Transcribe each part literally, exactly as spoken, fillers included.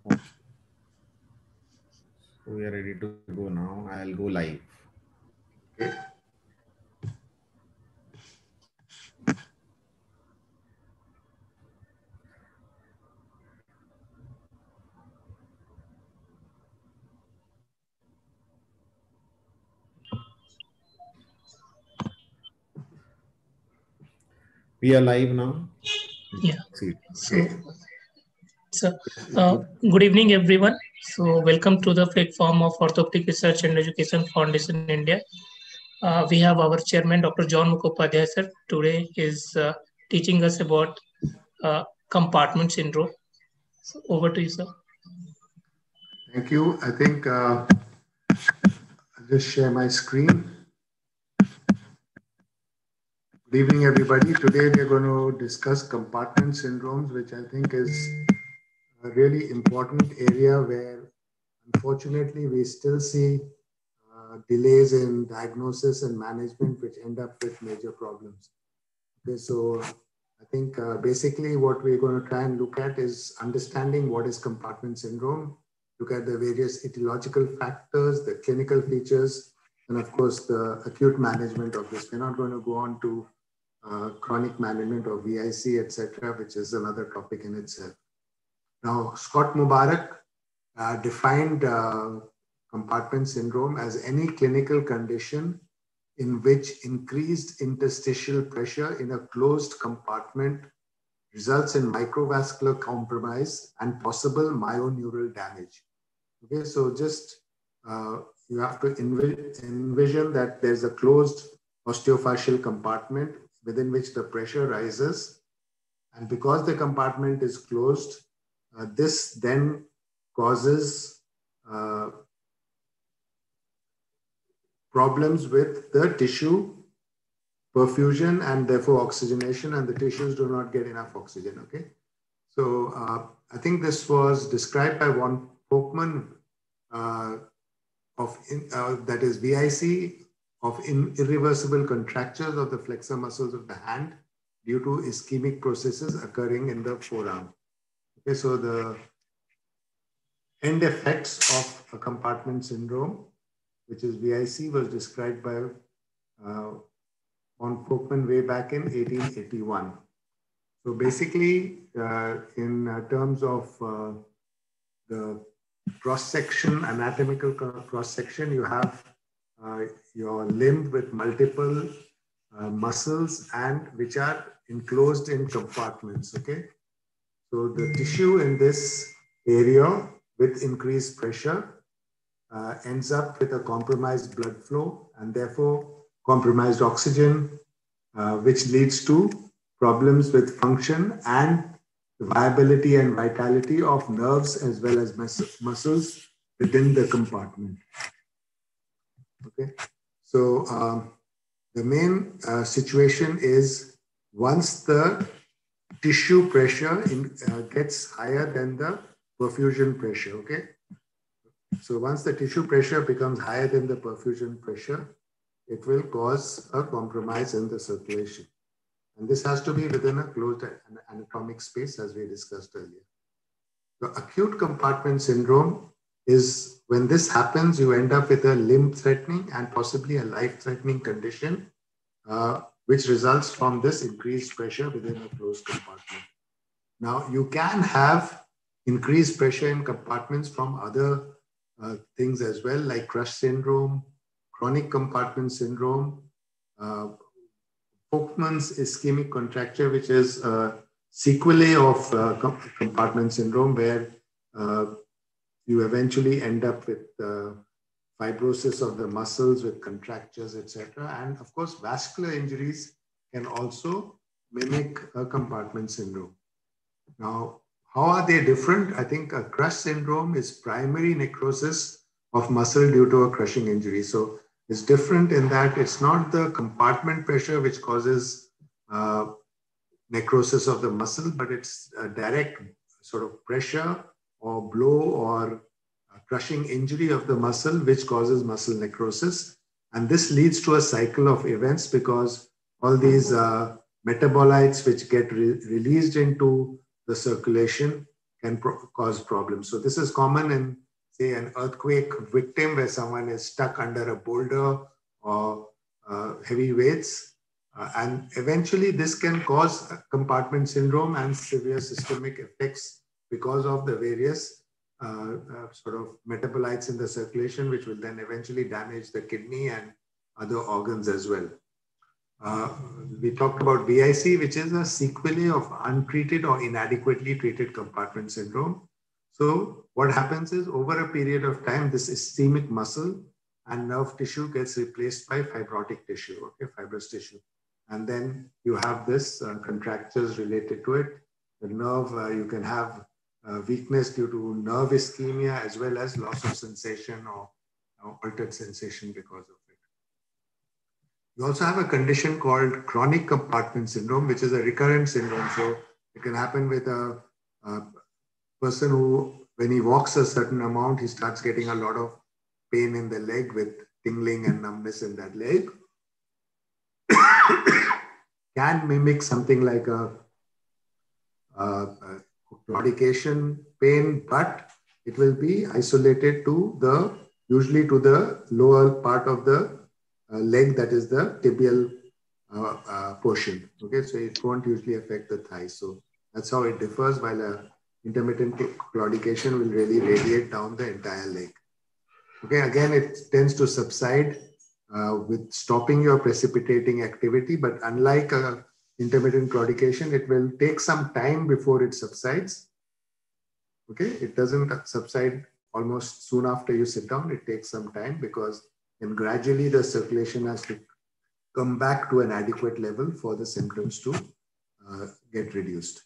So we are ready to go now. I'll go live. Okay. We are live now. Yeah. See. So, Okay. so uh, good evening, everyone. So, welcome to the platform of Orthopedic Research and Education Foundation India. Uh, we have our chairman, Doctor John Mukhopadhyay, sir. Today is uh, teaching us about uh, compartment syndrome. So, over to you, sir. Thank you. I think uh, I'll just share my screen. Good evening, everybody. Today we are going to discuss compartment syndromes, which I think is a really important area where, unfortunately, we still see uh, delays in diagnosis and management, which end up with major problems. Okay, so I think uh, basically what we're going to try and look at is understanding what is compartment syndrome, look at the various etiological factors, the clinical features, and of course the acute management of this. We're not going to go on to uh, chronic management or V I C, et cetera, which is another topic in itself. Now, Scott Mubarak uh, defined uh, compartment syndrome as any clinical condition in which increased interstitial pressure in a closed compartment results in microvascular compromise and possible myoneural damage. Okay, so just uh, you have to envi envision that there's a closed osteofascial compartment within which the pressure rises. And because the compartment is closed, uh, this then causes uh, problems with the tissue perfusion and therefore oxygenation, and the tissues do not get enough oxygen, okay? So uh, I think this was described by von Folkman uh, of, in, uh, that is V I C, of in, irreversible contractures of the flexor muscles of the hand due to ischemic processes occurring in the forearm. Okay, so the end effects of a compartment syndrome, which is V I C, was described by uh, von Folkman way back in eighteen eighty-one. So basically, uh, in uh, terms of uh, the cross-section, anatomical cross-section, you have uh, your limb with multiple uh, muscles and which are enclosed in compartments, okay? So the tissue in this area with increased pressure uh, ends up with a compromised blood flow and therefore compromised oxygen, uh, which leads to problems with function and the viability and vitality of nerves as well as mus muscles within the compartment. Okay, so um, the main uh, situation is once the tissue pressure in, uh, gets higher than the perfusion pressure. Okay, so once the tissue pressure becomes higher than the perfusion pressure, it will cause a compromise in the circulation. And this has to be within a closed anatomic space, as we discussed earlier. The acute compartment syndrome is when this happens, you end up with a limb-threatening and possibly a life-threatening condition, uh, which results from this increased pressure within a closed compartment. Now, you can have increased pressure in compartments from other uh, things as well, like crush syndrome, chronic compartment syndrome, uh, Folkman's ischemic contracture, which is a sequelae of uh, compartment syndrome, where uh, you eventually end up with uh, fibrosis of the muscles with contractures, et cetera. And of course, vascular injuries can also mimic a compartment syndrome. Now, how are they different? I think a crush syndrome is primary necrosis of muscle due to a crushing injury. So it's different in that it's not the compartment pressure which causes uh, necrosis of the muscle, but it's a direct sort of pressure or blow or crushing injury of the muscle which causes muscle necrosis. And this leads to a cycle of events because all these uh, metabolites which get re released into the circulation can pro cause problems. So this is common in, say, an earthquake victim where someone is stuck under a boulder or uh, heavy weights. Uh, and eventually this can cause compartment syndrome and severe systemic effects because of the various uh, uh, sort of metabolites in the circulation, which will then eventually damage the kidney and other organs as well. Uh, we talked about B I C, which is a sequelae of untreated or inadequately treated compartment syndrome. So what happens is, over a period of time, this ischemic muscle and nerve tissue gets replaced by fibrotic tissue, okay, fibrous tissue. And then you have this uh, contractures related to it. The nerve, uh, you can have uh, weakness due to nerve ischemia, as well as loss of sensation or uh, altered sensation because of it. You also have a condition called chronic compartment syndrome, which is a recurrent syndrome. So it can happen with a, a person who, when he walks a certain amount, he starts getting a lot of pain in the leg with tingling and numbness in that leg. Can mimic something like a, a, a claudication pain, but it will be isolated to the, usually to the lower part of the uh, leg, that is the tibial uh, uh, portion. Okay, so it won't usually affect the thighs. So that's how it differs, while a intermittent claudication will really radiate down the entire leg. Okay, again, it tends to subside uh, with stopping your precipitating activity, but unlike a intermittent claudication, it will take some time before it subsides. Okay, it doesn't subside almost soon after you sit down. It takes some time, because then gradually the circulation has to come back to an adequate level for the symptoms to uh, get reduced.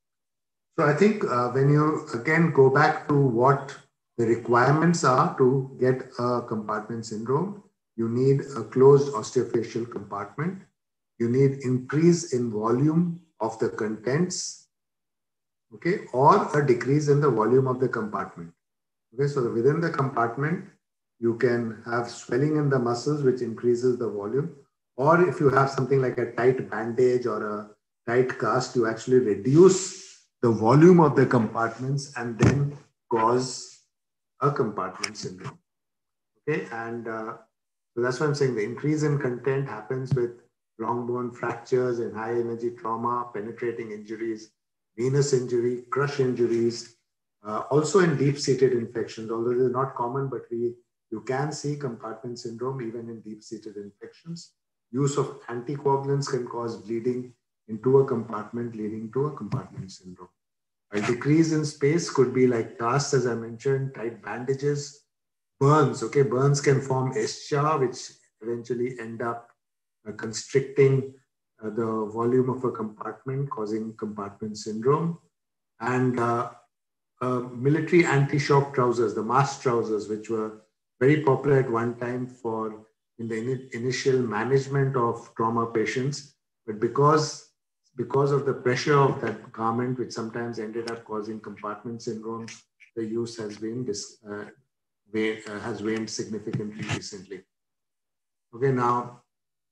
So I think uh, when you again go back to what the requirements are to get a compartment syndrome, you need a closed osteofacial compartment. You need increase in volume of the contents, okay, or a decrease in the volume of the compartment. Okay, so within the compartment, you can have swelling in the muscles, which increases the volume. Or if you have something like a tight bandage or a tight cast, you actually reduce the volume of the compartments and then cause a compartment syndrome. Okay, and uh, so that's why I'm saying the increase in content happens with long bone fractures and high energy trauma, penetrating injuries, venous injury, crush injuries, uh, also in deep-seated infections, although they're not common, but we you can see compartment syndrome even in deep-seated infections. Use of anticoagulants can cause bleeding into a compartment, leading to a compartment syndrome. A decrease in space could be like casts, as I mentioned, tight bandages, burns. Okay, burns can form ischia, which eventually end up uh, constricting uh, the volume of a compartment, causing compartment syndrome. And uh, uh, military anti-shock trousers, the mask trousers, which were very popular at one time for in the in initial management of trauma patients, but because because of the pressure of that garment, which sometimes ended up causing compartment syndrome, the use has been dis, uh, wane, uh, has waned significantly recently. Okay, now,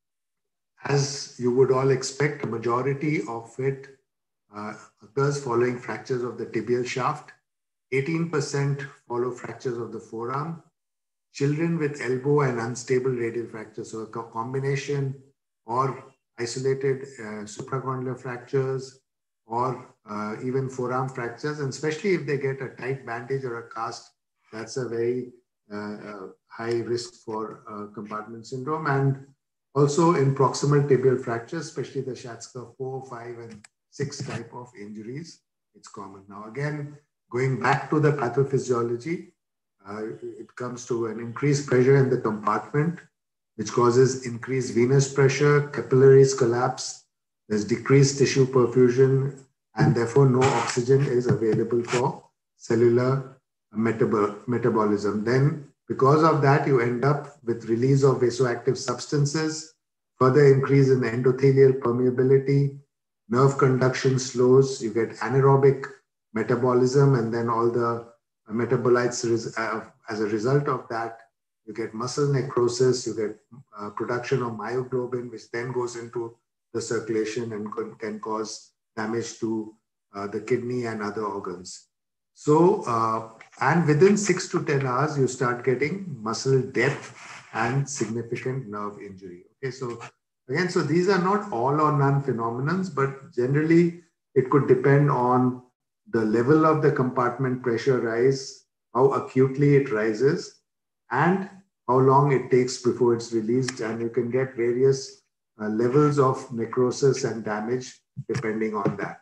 as you would all expect, a majority of it uh, occurs following fractures of the tibial shaft. eighteen percent follow fractures of the forearm. Children with elbow and unstable radial fractures, so a combination or isolated uh, supracondylar fractures or uh, even forearm fractures, and especially if they get a tight bandage or a cast, that's a very uh, uh, high risk for uh, compartment syndrome. And also in proximal tibial fractures, especially the Schatzker four, five, and six type of injuries, it's common. Now again, going back to the pathophysiology, uh, it comes to an increased pressure in the compartment, which causes increased venous pressure, capillaries collapse, there's decreased tissue perfusion, and therefore no oxygen is available for cellular metabol metabolism. Then, because of that, you end up with release of vasoactive substances, further increase in endothelial permeability, nerve conduction slows, you get anaerobic metabolism, and then all the metabolites uh, as a result of that, you get muscle necrosis, you get uh, production of myoglobin, which then goes into the circulation and can cause damage to uh, the kidney and other organs. So, uh, and within six to ten hours, you start getting muscle death and significant nerve injury. Okay, so again, so these are not all or none phenomenons, but generally it could depend on the level of the compartment pressure rise, how acutely it rises, and how long it takes before it's released. And you can get various uh, levels of necrosis and damage depending on that.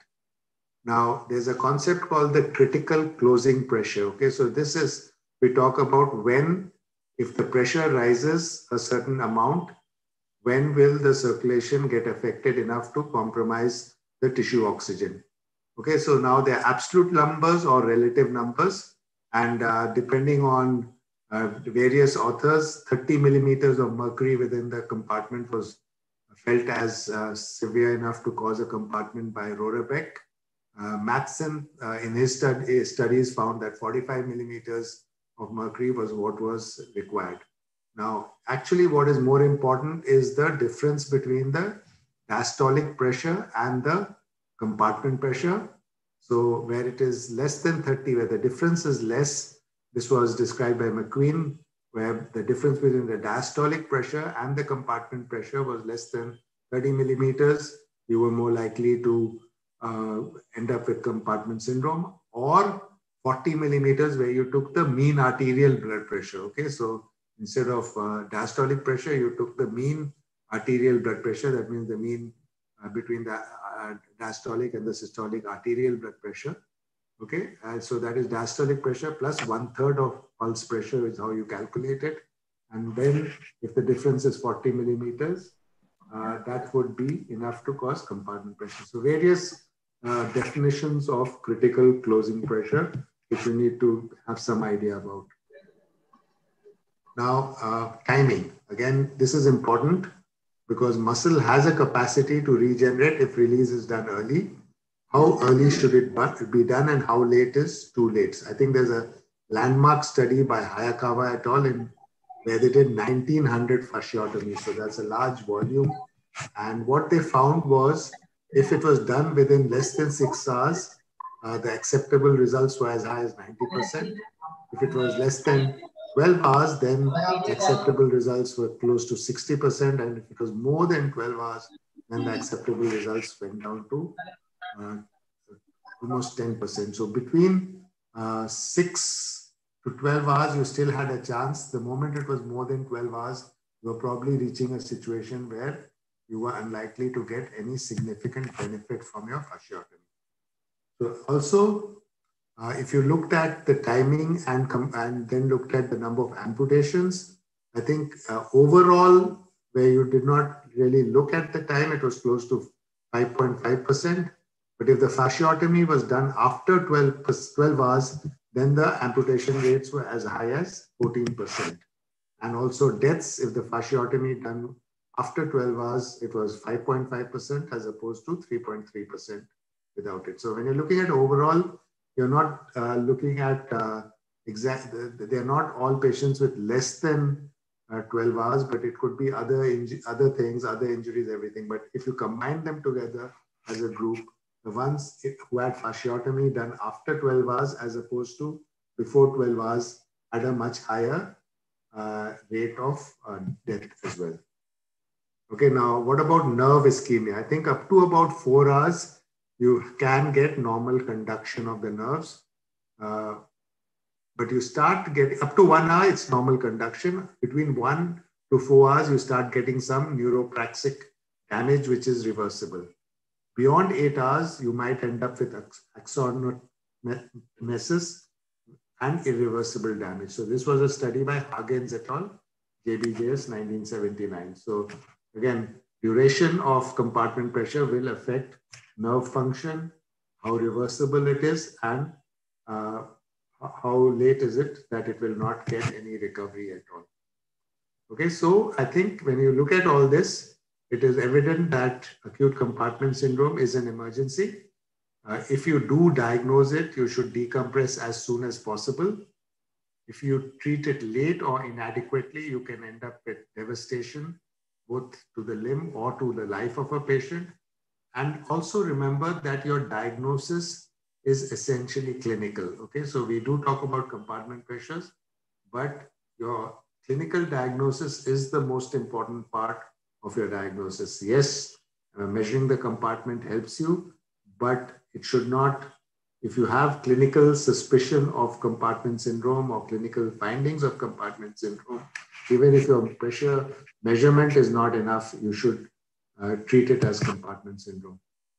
Now, there's a concept called the critical closing pressure. Okay, so this is, we talk about when, if the pressure rises a certain amount, when will the circulation get affected enough to compromise the tissue oxygen? Okay, so now they're absolute numbers or relative numbers. And uh, depending on uh, various authors, thirty millimeters of mercury within the compartment was felt as uh, severe enough to cause a compartment by Rohrebeck. Uh, Matheson, uh, in his stud studies, found that forty-five millimeters of mercury was what was required. Now, actually, what is more important is the difference between the diastolic pressure and the compartment pressure. So, where it is less than thirty, where the difference is less, this was described by McQueen, where the difference between the diastolic pressure and the compartment pressure was less than thirty millimeters, you were more likely to uh, end up with compartment syndrome, or forty millimeters where you took the mean arterial blood pressure. Okay, so instead of uh, diastolic pressure, you took the mean arterial blood pressure. That means the mean uh, between the uh, diastolic and the systolic arterial blood pressure. Okay, and so that is diastolic pressure plus one third of pulse pressure is how you calculate it. And then if the difference is forty millimeters, uh, that would be enough to cause compartment pressure. So various uh, definitions of critical closing pressure, which you need to have some idea about. Now, uh, timing. Again, this is important because muscle has a capacity to regenerate if release is done early. How early should it be done and how late is too late? I think there's a landmark study by Hayakawa et al. In where they did nineteen hundred fasciotomies. So that's a large volume. And what they found was if it was done within less than six hours, uh, the acceptable results were as high as ninety percent. If it was less than twelve hours, then acceptable results were close to sixty percent. And if it was more than twelve hours, then the acceptable results went down to uh, almost ten percent. So between uh, six to twelve hours, you still had a chance. The moment it was more than twelve hours, you were probably reaching a situation where you were unlikely to get any significant benefit from your fasciotomy. So also, uh, if you looked at the timing and, and then looked at the number of amputations, I think uh, overall, where you did not really look at the time, it was close to five point five percent. But if the fasciotomy was done after twelve, twelve hours, then the amputation rates were as high as fourteen percent. And also deaths, if the fasciotomy done after twelve hours, it was five point five percent as opposed to three point three percent without it. So when you're looking at overall, you're not uh, looking at uh, exact, they're not all patients with less than uh, twelve hours, but it could be other, other things, other injuries, everything. But if you combine them together as a group, the ones who had fasciotomy done after twelve hours as opposed to before twelve hours had a much higher uh, rate of uh, death as well. Okay, now what about nerve ischemia? I think up to about four hours, you can get normal conduction of the nerves. Uh, but you start getting, up to one hour, it's normal conduction. Between one to four hours, you start getting some neuropraxic damage, which is reversible. Beyond eight hours, you might end up with axonomesis and irreversible damage. So this was a study by Huggins et al., J B J S nineteen seventy-nine. So again, duration of compartment pressure will affect nerve function, how reversible it is, and uh, how late is it that it will not get any recovery at all. Okay, so I think when you look at all this, it is evident that acute compartment syndrome is an emergency. Uh, if you do diagnose it, you should decompress as soon as possible. If you treat it late or inadequately, you can end up with devastation, both to the limb or to the life of a patient. And also remember that your diagnosis is essentially clinical. Okay, so we do talk about compartment pressures, but your clinical diagnosis is the most important part of your diagnosis. Yes, uh, measuring the compartment helps you, but it should not, if you have clinical suspicion of compartment syndrome or clinical findings of compartment syndrome, even if your pressure measurement is not enough, you should uh, treat it as compartment syndrome.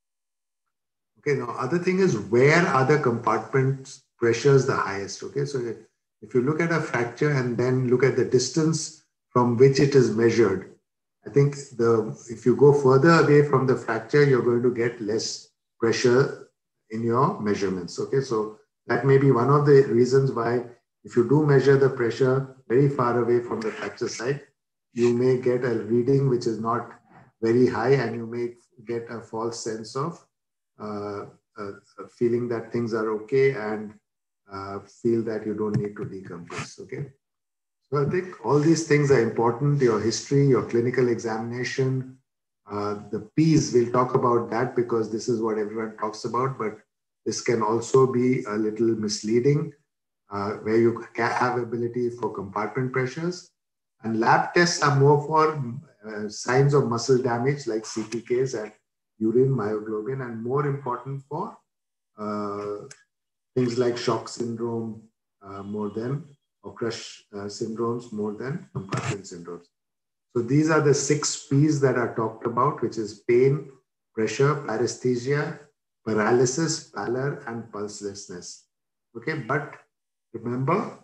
Okay, now other thing is, where are the compartment pressures the highest? Okay, so if you look at a fracture and then look at the distance from which it is measured, I think the if you go further away from the fracture, you're going to get less pressure in your measurements. Okay, so that may be one of the reasons why if you do measure the pressure very far away from the fracture site, you may get a reading which is not very high, and you may get a false sense of uh, uh, feeling that things are okay, and uh, feel that you don't need to decompress. Okay. So I think all these things are important. Your history, your clinical examination, uh, the P's, we'll talk about that because this is what everyone talks about, but this can also be a little misleading, uh, where you can have ability for compartment pressures. And lab tests are more for uh, signs of muscle damage like C P Ks and urine myoglobin, and more important for uh, things like shock syndrome uh, more than, or crush uh, syndromes more than compartment syndromes. So these are the six P's that are talked about, which is pain, pressure, paresthesia, paralysis, pallor, and pulselessness. Okay, but remember,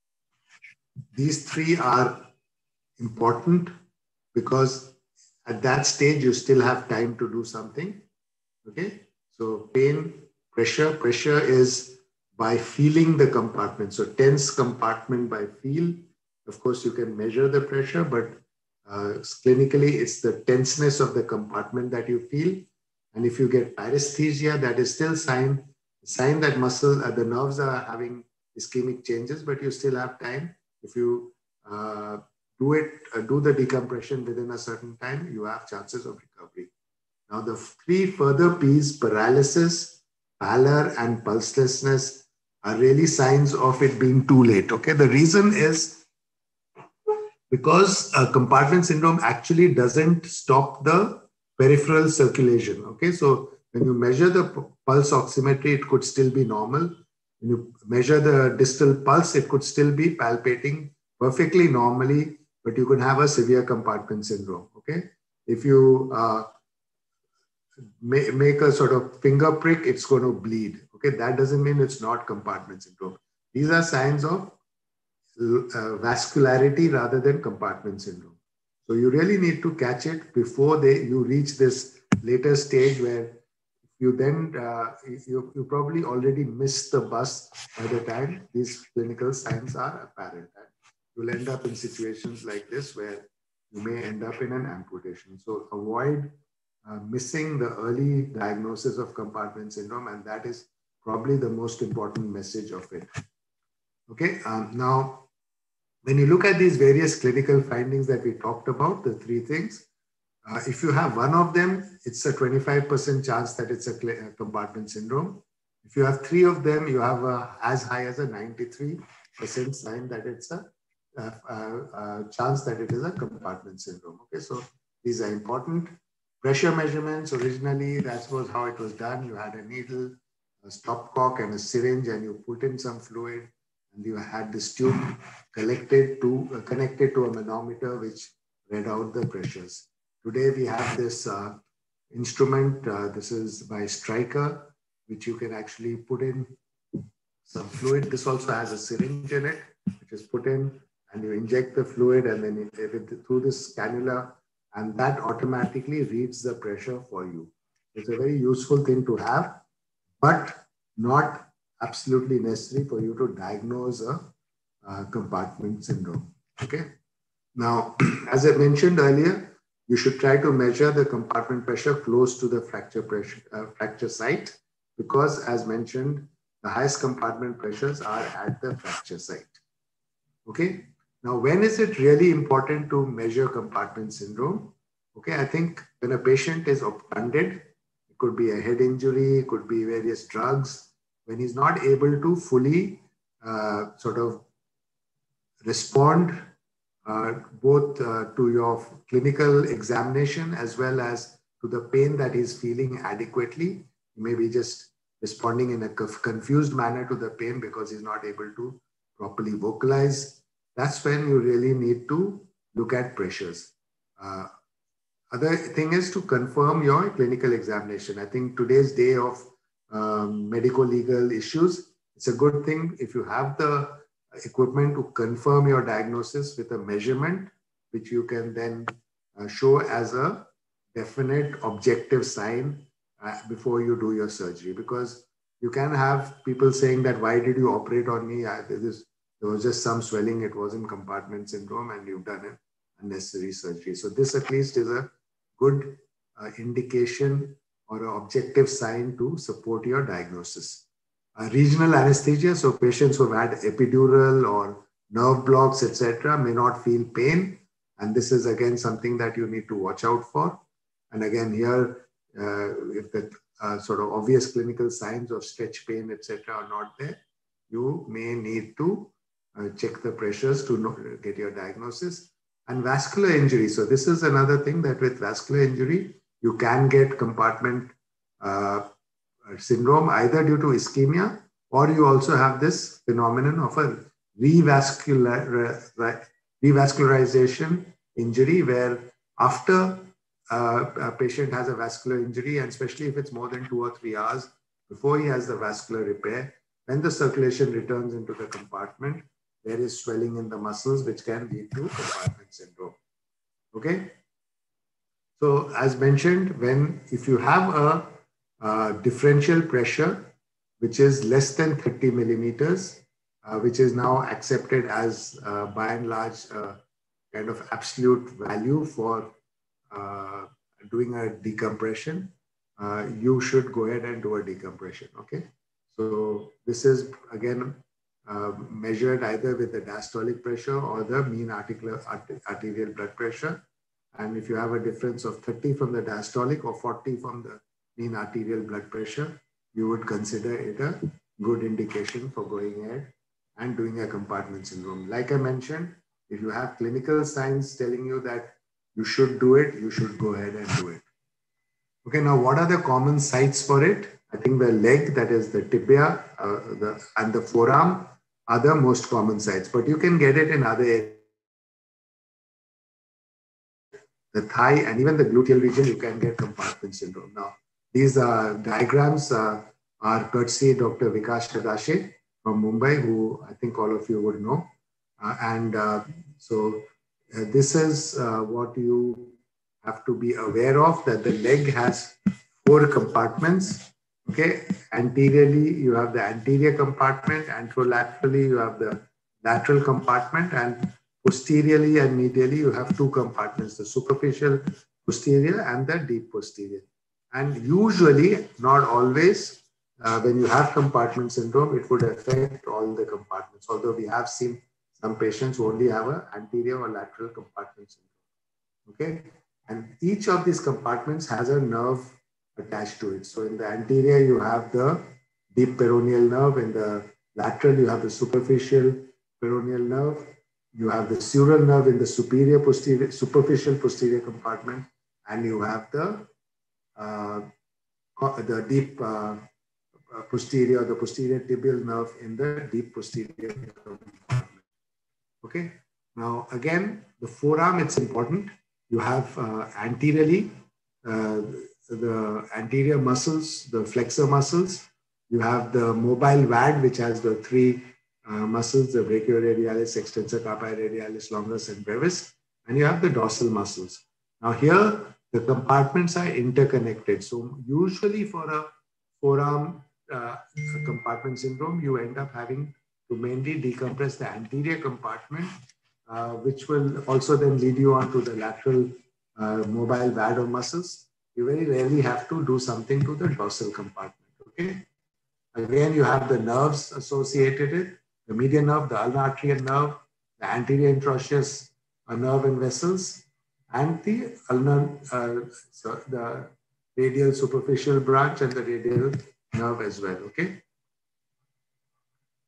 these three are important because at that stage, you still have time to do something. Okay, so pain, pressure, pressure is by feeling the compartment. So tense compartment by feel. Of course, you can measure the pressure, but uh, clinically, it's the tenseness of the compartment that you feel. And if you get paresthesia, that is still sign, sign that muscle, uh, the nerves are having ischemic changes, but you still have time. If you uh, do it, uh, do the decompression within a certain time, you have chances of recovery. Now, the three further P's, paralysis, pallor, and pulselessness, are really signs of it being too late. Okay, the reason is because uh, compartment syndrome actually doesn't stop the peripheral circulation. Okay, so when you measure the pulse oximetry, it could still be normal. When you measure the distal pulse, it could still be palpating perfectly normally, but you could have a severe compartment syndrome. Okay, if you uh, make a sort of finger prick, it's going to bleed. Okay, that doesn't mean it's not compartment syndrome. These are signs of uh, vascularity rather than compartment syndrome. So you really need to catch it before they you reach this later stage where you then uh, you, you probably already missed the bus by the time these clinical signs are apparent. And you'll end up in situations like this where you may end up in an amputation. So avoid Uh, missing the early diagnosis of compartment syndrome, and that is probably the most important message of it. Okay, um, now, when you look at these various clinical findings that we talked about, the three things, uh, if you have one of them, it's a twenty-five percent chance that it's a, a compartment syndrome. If you have three of them, you have a, as high as a ninety-three percent sign that it's a, a, a, a chance that it is a compartment syndrome. Okay, so these are important. Pressure measurements, originally, that was how it was done. You had a needle, a stopcock, and a syringe, and you put in some fluid, and you had this tube collected to, uh, connected to a manometer, which read out the pressures. Today, we have this uh, instrument. Uh, this is by Stryker, which you can actually put in some fluid. This also has a syringe in it, which is put in, and you inject the fluid, and then it, it, through this cannula, and that automatically reads the pressure for you. It's a very useful thing to have, but not absolutely necessary for you to diagnose a, a compartment syndrome. Okay. Now, as I mentioned earlier, you should try to measure the compartment pressure close to the fracture pressure, uh, fracture site, because as mentioned, the highest compartment pressures are at the fracture site. Okay. Now, when is it really important to measure compartment syndrome? Okay, I think when a patient is obtunded, it could be a head injury, it could be various drugs, when he's not able to fully uh, sort of respond uh, both uh, to your clinical examination as well as to the pain that he's feeling adequately. He may be just responding in a confused manner to the pain because he's not able to properly vocalize. That's when you really need to look at pressures. Uh, other thing is to confirm your clinical examination. I think today's day of um, medical legal issues, it's a good thing if you have the equipment to confirm your diagnosis with a measurement, which you can then uh, show as a definite objective sign uh, before you do your surgery. Because you can have people saying that, why did you operate on me? I, this, there was just some swelling, it wasn't compartment syndrome, and you've done an unnecessary surgery. So this at least is a good uh, indication or an objective sign to support your diagnosis. Uh, regional anesthesia, so patients who have had epidural or nerve blocks, et cetera, may not feel pain. And this is again something that you need to watch out for. And again, here, uh, if the uh, sort of obvious clinical signs of stretch pain, et cetera, are not there, you may need to uh, check the pressures to know, get your diagnosis. And vascular injury. So this is another thing that with vascular injury, you can get compartment uh, syndrome either due to ischemia, or you also have this phenomenon of a revascular, revascularization injury, where after uh, a patient has a vascular injury, and especially if it's more than two or three hours before he has the vascular repair, when the circulation returns into the compartment, there is swelling in the muscles, which can lead to compartment syndrome. Okay. So as mentioned, when if you have a Uh, differential pressure, which is less than thirty millimeters, uh, which is now accepted as uh, by and large uh, kind of absolute value for uh, doing a decompression, uh, you should go ahead and do a decompression. Okay. So this is again uh, measured either with the diastolic pressure or the mean arterial, arterial blood pressure. And if you have a difference of thirty from the diastolic or forty from the mean arterial blood pressure, you would consider it a good indication for going ahead and doing a compartment syndrome. Like I mentioned, if you have clinical signs telling you that you should do it, you should go ahead and do it. Okay, now what are the common sites for it? I think the leg, that is the tibia uh, the, and the forearm are the most common sites, but you can get it in other areas. The thigh and even the gluteal region, you can get compartment syndrome. Now, these uh, diagrams uh, are courtesy Doctor Vikas Shadashe from Mumbai, who I think all of you would know. Uh, and uh, so uh, this is uh, what you have to be aware of, that the leg has four compartments. Okay, anteriorly you have the anterior compartment, anterolaterally you have the lateral compartment, and posteriorly and medially you have two compartments, the superficial posterior and the deep posterior. And usually, not always, uh, when you have compartment syndrome, it would affect all the compartments. Although we have seen some patients who only have an anterior or lateral compartment syndrome. Okay, and each of these compartments has a nerve attached to it. So in the anterior, you have the deep peroneal nerve. In the lateral, you have the superficial peroneal nerve. You have the sural nerve in the superior posterior, superficial posterior compartment, and you have the Uh, the deep uh, posterior, the posterior tibial nerve in the deep posterior compartment. Okay. Now, again, the forearm, it's important. You have uh, anteriorly uh, the anterior muscles, the flexor muscles. You have the mobile V A D, which has the three uh, muscles, the brachioradialis, extensor carpi radialis, longus, and brevis. And you have the dorsal muscles. Now, here, the compartments are interconnected. So usually for a forearm uh, compartment syndrome, you end up having to mainly decompress the anterior compartment, uh, which will also then lead you on to the lateral uh, mobile V A D or muscles. You very rarely have to do something to the dorsal compartment. Okay. Again, you have the nerves associated with the median nerve, the ulnar arterial nerve, the anterior interosseous nerve and vessels, and the ulnar, uh, so the radial superficial branch and the radial nerve as well. Okay.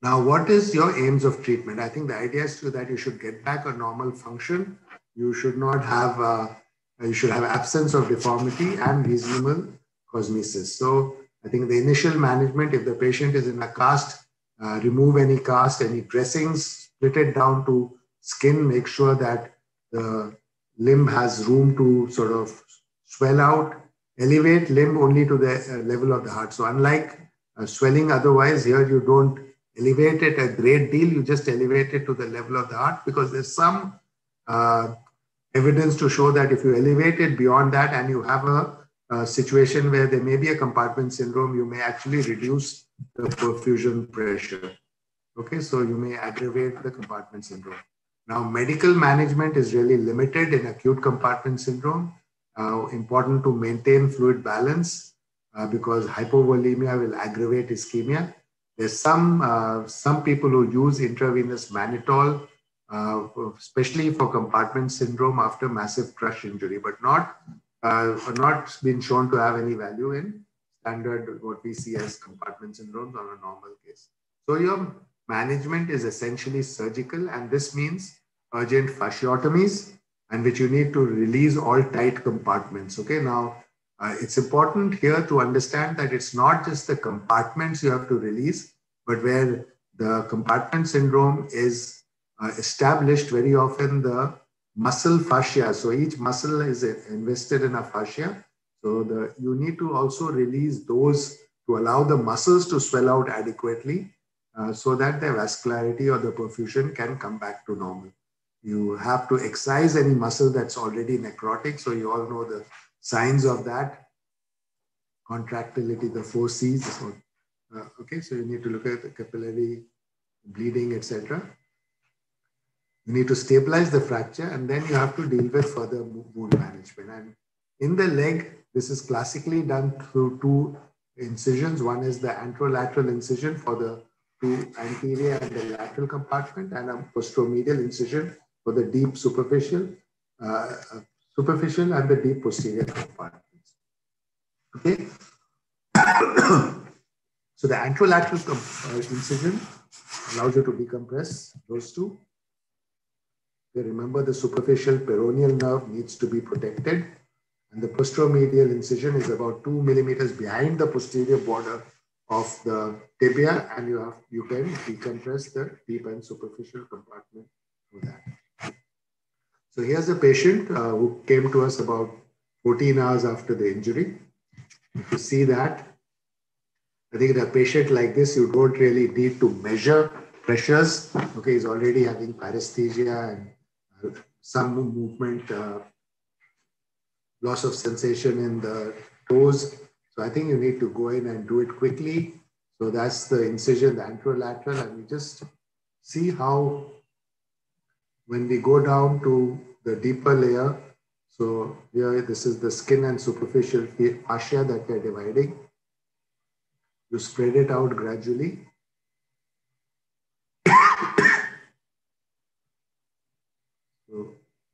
Now, what is your aims of treatment? I think the idea is to that you should get back a normal function. You should not have, uh, you should have absence of deformity and reasonable cosmesis. So I think the initial management, if the patient is in a cast, uh, remove any cast, any dressings, split it down to skin, make sure that the limb has room to sort of swell out, elevate limb only to the uh, level of the heart. So unlike uh, swelling otherwise, here you don't elevate it a great deal, you just elevate it to the level of the heart, because there's some uh, evidence to show that if you elevate it beyond that and you have a, a situation where there may be a compartment syndrome, you may actually reduce the perfusion pressure. Okay, so you may aggravate the compartment syndrome. Now, medical management is really limited in acute compartment syndrome. Uh, important to maintain fluid balance uh, because hypovolemia will aggravate ischemia. There's some, uh, some people who use intravenous mannitol, uh, especially for compartment syndrome after massive crush injury, but not, uh, not been shown to have any value in standard, what we see as compartment syndromes on a normal case. So your management is essentially surgical, and this means urgent fasciotomies, and which you need to release all tight compartments. Okay, now uh, it's important here to understand that it's not just the compartments you have to release, but where the compartment syndrome is uh, established, very often the muscle fascia. So each muscle is invested in a fascia. So the, you need to also release those to allow the muscles to swell out adequately uh, so that the vascularity or the perfusion can come back to normal. You have to excise any muscle that's already necrotic. So you all know the signs of that. Contractility, the four C's. So, uh, okay, so you need to look at the capillary bleeding, et cetera. You need to stabilize the fracture, and then you have to deal with further wound management. And in the leg, this is classically done through two incisions. One is the anterolateral incision for the two anterior and the lateral compartment, and a posteromedial incision for the deep superficial, uh, superficial and the deep posterior compartments. Okay. So the anterolateral uh, incision allows you to decompress those two. Okay, remember, the superficial peroneal nerve needs to be protected, and the posteromedial incision is about two millimeters behind the posterior border of the tibia, and you have you can decompress the deep and superficial compartment through that. So here's a patient uh, who came to us about fourteen hours after the injury. If you see that, I think in a patient like this, you don't really need to measure pressures. Okay, he's already having paresthesia and uh, some movement, uh, loss of sensation in the toes. So I think you need to go in and do it quickly. So that's the incision, the anterolateral, and we just see how when we go down to the deeper layer, so here this is the skin and superficial fascia that we're dividing. You spread it out gradually. So,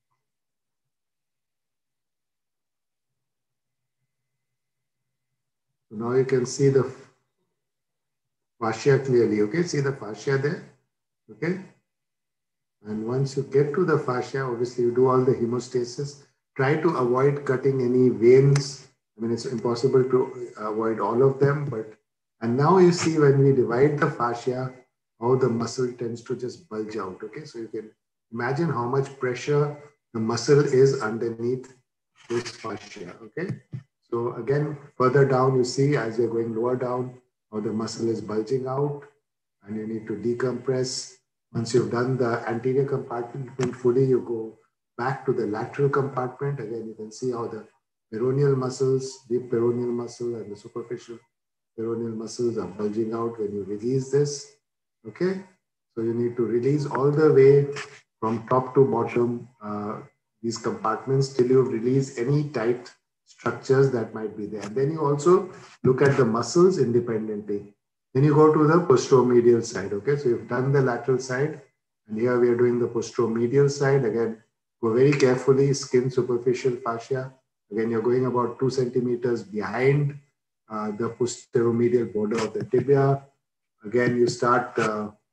so now you can see the fascia clearly. Okay, see the fascia there. Okay. And once you get to the fascia, obviously you do all the hemostasis. Try to avoid cutting any veins. I mean, it's impossible to avoid all of them, but, and now you see when we divide the fascia, how the muscle tends to just bulge out. Okay, so you can imagine how much pressure the muscle is underneath this fascia. Okay, so again, further down, you see as you're going lower down, how the muscle is bulging out, and you need to decompress. Once you've done the anterior compartment fully, you go back to the lateral compartment. Again, you can see how the peroneal muscles, deep peroneal muscle and the superficial peroneal muscles are bulging out when you release this. Okay, so you need to release all the way from top to bottom uh, these compartments till you release any tight structures that might be there. And then you also look at the muscles independently. Then you go to the posteromedial side. Okay, so you've done the lateral side, and here we are doing the posteromedial side. Again, go very carefully, skin, superficial fascia. Again, you're going about two centimeters behind uh, the posteromedial border of the tibia. Again, you start uh,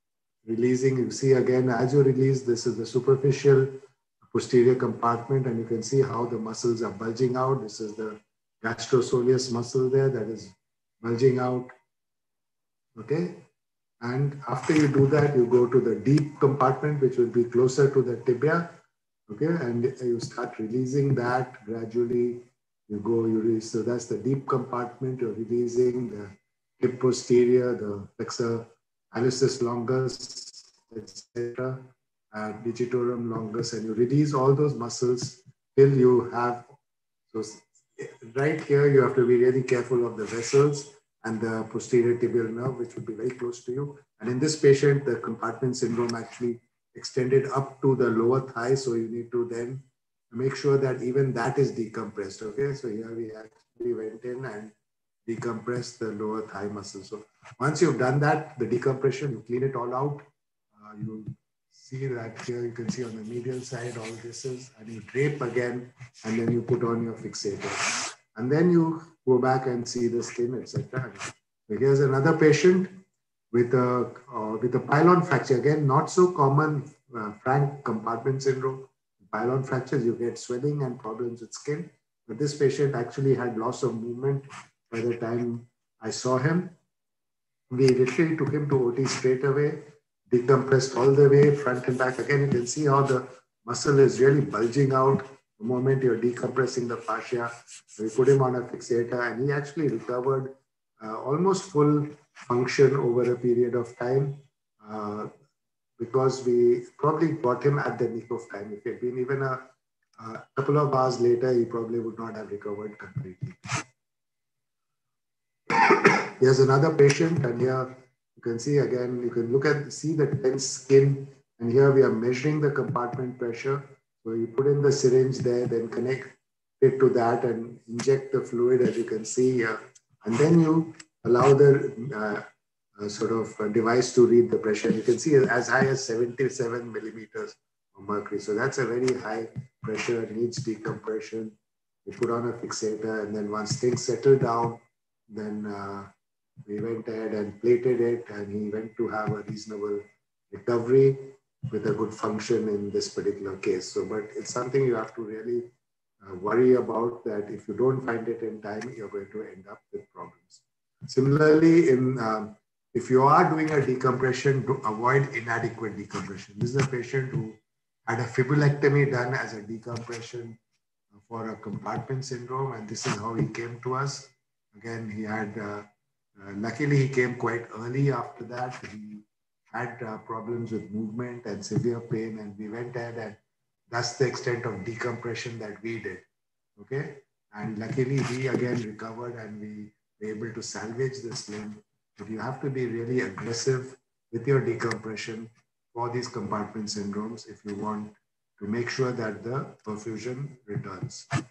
releasing. You see again, as you release, this is the superficial posterior compartment, and you can see how the muscles are bulging out. This is the gastrosoleus muscle there that is bulging out. Okay. And after you do that, you go to the deep compartment, which will be closer to the tibia. Okay. And you start releasing that gradually. You go, you release. So that's the deep compartment. You're releasing the hip posterior, the flexor hallucis longus, et cetera, and digitorum longus, and you release all those muscles till you have. So right here, you have to be really careful of the vessels and the posterior tibial nerve, which would be very close to you. And in this patient, the compartment syndrome actually extended up to the lower thigh, so you need to then make sure that even that is decompressed. Okay, so here we actually went in and decompressed the lower thigh muscle. So once you've done that, the decompression, you clean it all out. Uh, you see that here you can see on the medial side, all this is, and you drape again, and then you put on your fixator. And then you go back and see the skin, et cetera. So here's another patient with a, uh, with a pylon fracture. Again, not so common, uh, frank compartment syndrome. Pylon fractures, you get swelling and problems with skin. But this patient actually had loss of movement by the time I saw him. We literally took him to O T straight away, decompressed all the way, front and back. Again, you can see how the muscle is really bulging out the moment you're decompressing the fascia. We put him on a fixator, and he actually recovered uh, almost full function over a period of time. Uh, because we probably got him at the nick of time. If it had been even a, a couple of hours later, he probably would not have recovered completely. Here's another patient, and here you can see again, you can look at, see the tense skin, and here we are measuring the compartment pressure. So you put in the syringe there, then connect it to that and inject the fluid, as you can see here. And then you allow the uh, Uh, sort of a device to read the pressure. You can see as high as seventy-seven millimeters of mercury. So that's a very high pressure, needs decompression. We put on a fixator, and then once things settled down, then uh, we went ahead and plated it, and he went to have a reasonable recovery with a good function in this particular case. So, but it's something you have to really uh, worry about, that if you don't find it in time, you're going to end up with problems. Similarly, in um, if you are doing a decompression, to avoid inadequate decompression. This is a patient who had a fibulectomy done as a decompression for a compartment syndrome, and this is how he came to us. Again, he had, uh, uh, luckily he came quite early after that. He had uh, problems with movement and severe pain, and we went ahead, and that's the extent of decompression that we did, okay? And luckily he again recovered, and we were able to salvage this limb. But you have to be really aggressive with your decompression for these compartment syndromes if you want to make sure that the perfusion returns.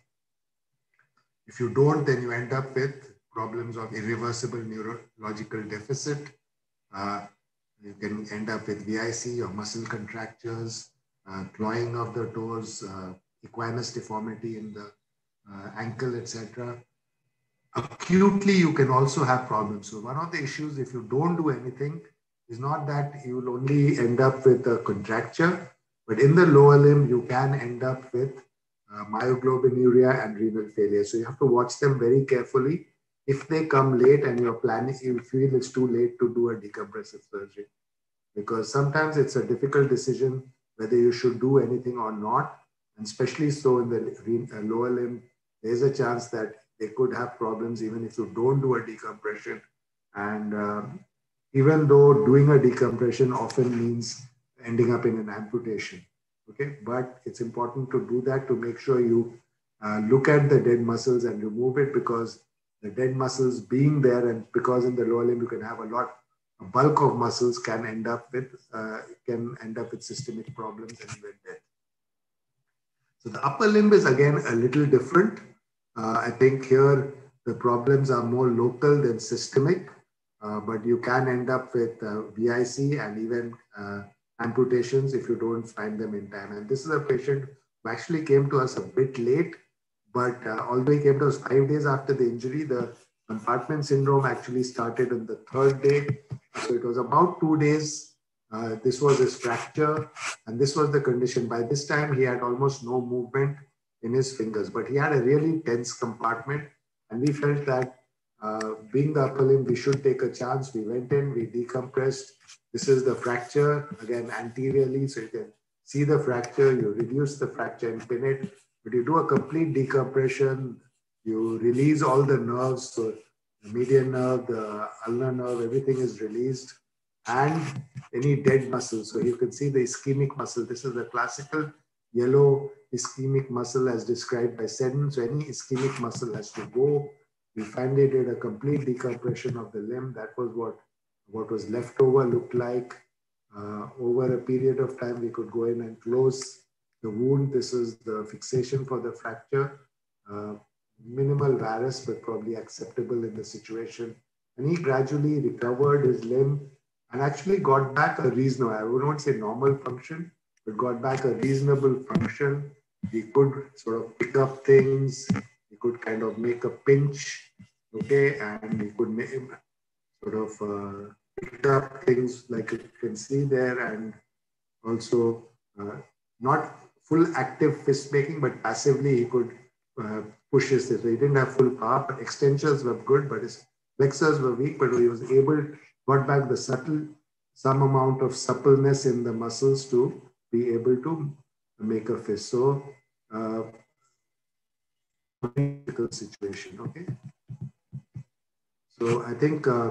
If you don't, then you end up with problems of irreversible neurological deficit. Uh, you can end up with V I C or muscle contractures, uh, clawing of the toes, uh, equinus deformity in the uh, ankle, et cetera. Acutely, you can also have problems. So one of the issues, if you don't do anything, is not that you will only end up with a contracture, but in the lower limb, you can end up with uh, myoglobinuria and renal failure. So you have to watch them very carefully. If they come late and you're planning, you feel it's too late to do a decompressive surgery, because sometimes it's a difficult decision whether you should do anything or not. And especially so in the lower limb, there's a chance that they could have problems even if you don't do a decompression. And um, even though doing a decompression often means ending up in an amputation, okay? But it's important to do that to make sure you uh, look at the dead muscles and remove it, because the dead muscles being there, and because in the lower limb you can have a lot, a bulk of muscles can end up with, uh, can end up with systemic problems and even death. So the upper limb is again a little different. Uh, I think here the problems are more local than systemic, uh, but you can end up with uh, V I C and even uh, amputations if you don't find them in time. And this is a patient who actually came to us a bit late, but uh, although he came to us five days after the injury, the compartment syndrome actually started on the third day. So it was about two days Uh, this was his fracture, and this was the condition. By this time, he had almost no movement in his fingers, but he had a really tense compartment, and we felt that uh, being the upper limb, we should take a chance. We went in, we decompressed. This is the fracture, again, anteriorly, so you can see the fracture, you reduce the fracture and pin it, but you do a complete decompression, you release all the nerves, so the median nerve, the ulnar nerve, everything is released, and any dead muscle. So you can see the ischemic muscle. This is the classical yellow ischemic muscle as described by Seddon. So any ischemic muscle has to go. We finally did a complete decompression of the limb. That was what, what was left over looked like. Uh, over a period of time, we could go in and close the wound. This is the fixation for the fracture. Uh, minimal varus, but probably acceptable in the situation. And he gradually recovered his limb and actually got back a reasonable, I would not say normal function, but got back a reasonable function. He could sort of pick up things. He could kind of make a pinch, okay, and he could make, sort of uh, pick up things like you can see there, and also uh, not full active fist making, but passively he could uh, push his fist. So he didn't have full power, but extensions were good, but his flexors were weak, but he was able, got back the subtle, some amount of suppleness in the muscles to be able to make a fist. So, uh, critical situation, okay? So I think, uh,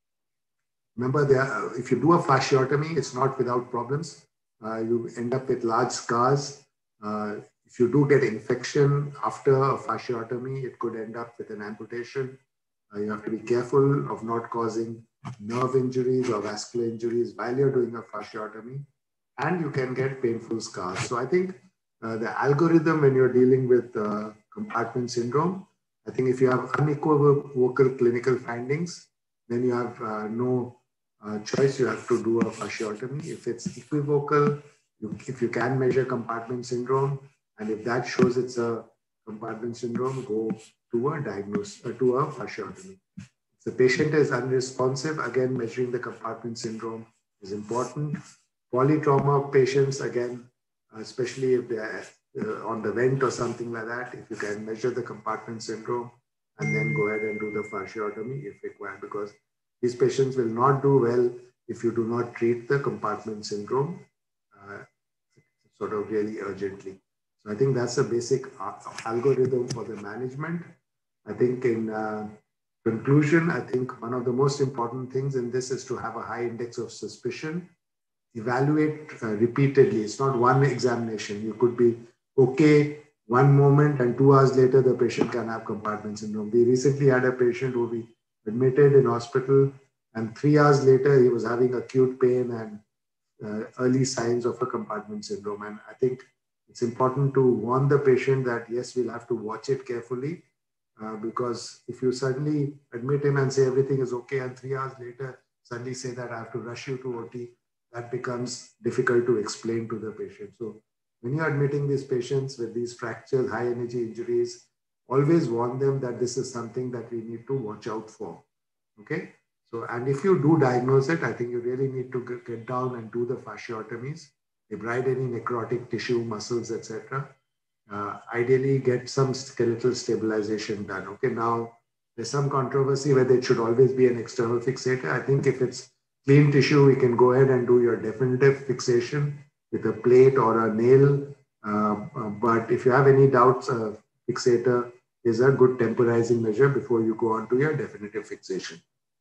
remember, there, if you do a fasciotomy, it's not without problems. Uh, you end up with large scars. Uh, if you do get infection after a fasciotomy, it could end up with an amputation. Uh, you have to be careful of not causing nerve injuries or vascular injuries while you're doing a fasciotomy, and you can get painful scars. So I think uh, the algorithm when you're dealing with uh, compartment syndrome, I think if you have unequivocal clinical findings, then you have uh, no uh, choice, you have to do a fasciotomy. If it's equivocal, you, if you can measure compartment syndrome, and if that shows it's a compartment syndrome, go to a diagnosis, uh, to a fasciotomy. If the patient is unresponsive, again, measuring the compartment syndrome is important. Polytrauma patients, again, especially if they're uh, on the vent or something like that, if you can measure the compartment syndrome and then go ahead and do the fasciotomy if required, because these patients will not do well if you do not treat the compartment syndrome uh, sort of really urgently. So I think that's a basic algorithm for the management. I think in uh, conclusion, I think one of the most important things in this is to have a high index of suspicion. Evaluate uh, repeatedly. It's not one examination. You could be okay one moment and two hours later, the patient can have compartment syndrome. We recently had a patient who we admitted in hospital, and three hours later, he was having acute pain and uh, early signs of a compartment syndrome. And I think it's important to warn the patient that, yes, we'll have to watch it carefully, uh, because if you suddenly admit him and say everything is okay, and three hours later, suddenly say that I have to rush you to O T, that becomes difficult to explain to the patient. So when you're admitting these patients with these fractures, high energy injuries, always warn them that this is something that we need to watch out for, okay? So, and if you do diagnose it, I think you really need to get down and do the fasciotomies, debride any necrotic tissue, muscles, et cetera. Uh, ideally, get some skeletal stabilization done. Okay, now there's some controversy whether it should always be an external fixator. I think if it's clean tissue, we can go ahead and do your definitive fixation with a plate or a nail. Uh, uh, but if you have any doubts, a fixator is a good temporizing measure before you go on to your definitive fixation.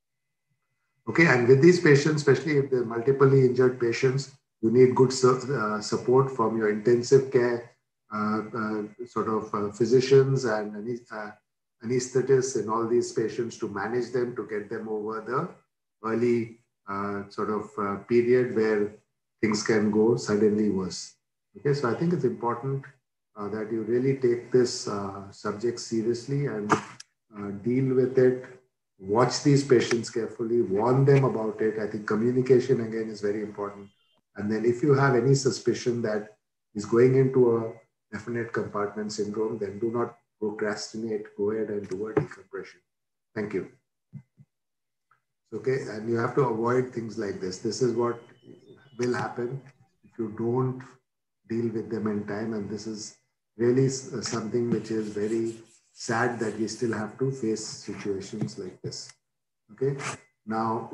Okay, and with these patients, especially if they're multiply injured patients, you need good su uh, support from your intensive care uh, uh, sort of uh, physicians and uh, anesthetists in all these patients to manage them, to get them over the early uh, sort of uh, period where things can go suddenly worse. Okay, so I think it's important uh, that you really take this uh, subject seriously and uh, deal with it. Watch these patients carefully, warn them about it. I think communication again is very important. And then if you have any suspicion that is going into a definite compartment syndrome, then do not procrastinate, go ahead and do a decompression. Thank you. Okay, and you have to avoid things like this. This is what will happen if you don't deal with them in time. And this is really something which is very sad that we still have to face situations like this. Okay. Now,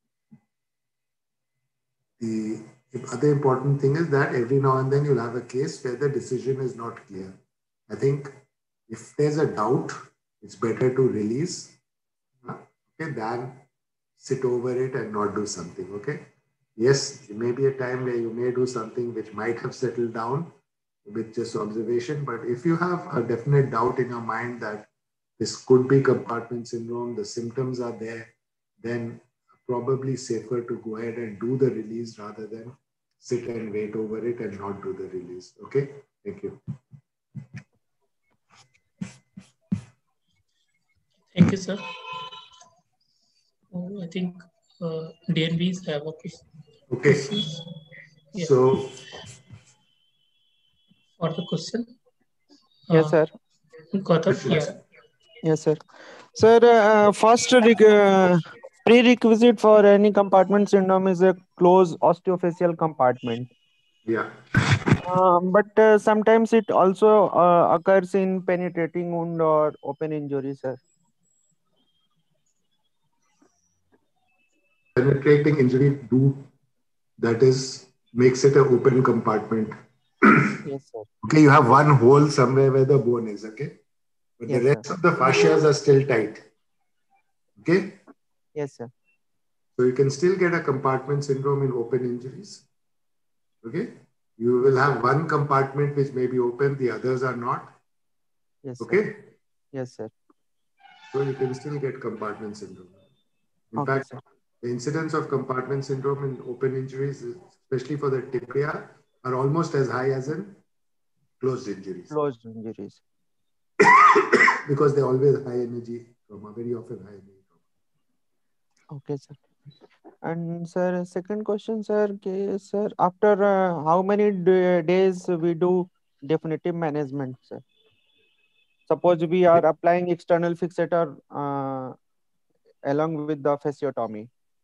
the other important thing is that every now and then you'll have a case where the decision is not clear. I think if there's a doubt, it's better to release, okay, than sit over it and not do something. Okay. Yes, there may be a time where you may do something which might have settled down with just observation. But if you have a definite doubt in your mind that this could be compartment syndrome, the symptoms are there, then probably safer to go ahead and do the release rather than sit and wait over it and not do the release. Okay, thank you. Thank you, sir. Oh, I think uh, D N Bs have a question. Okay. Yeah. So, for the question. Yes, uh, sir. Gautam, yeah. Yes, sir. Sir, uh, first uh, prerequisite for any compartment syndrome is a closed osteophyseal compartment. Yeah. Uh, but uh, sometimes it also uh, occurs in penetrating wound or open injury, sir. Penetrating injury do that is makes it an open compartment. Yes, sir. Okay, you have one hole somewhere where the bone is, okay? But yes, the rest sir. of the fascias are still tight. Okay? Yes, sir. So you can still get a compartment syndrome in open injuries. Okay? You will have one compartment which may be open, the others are not. Yes, okay? Sir. Yes, sir. So you can still get compartment syndrome. In okay, fact, sir. the incidence of compartment syndrome in open injuries, especially for the tibia, are almost as high as in closed injuries. Closed injuries. Because they're always high energy trauma, very often high energy trauma. Okay, sir. And sir, second question, sir, okay, sir, after uh, how many days we do definitive management, sir? Suppose we are applying external fixator uh, along with the fasciotomy.